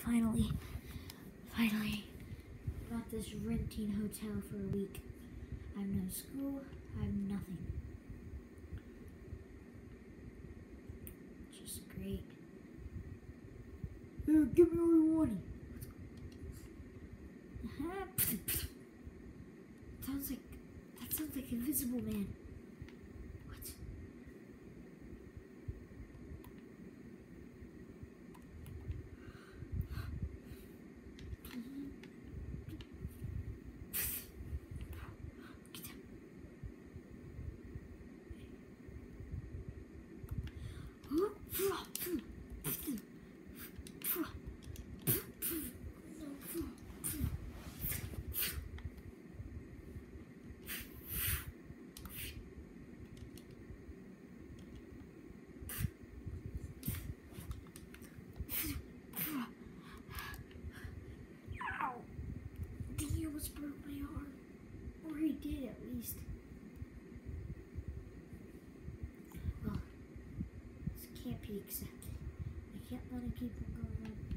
Finally. Got this renting hotel for a week. I have no school, I have nothing. Just great. Give me all your money. That sounds like Invisible Man. What? He almost broke my arm. Or he did, at least. Well, this can't be accepted. I can't let him keep on going on.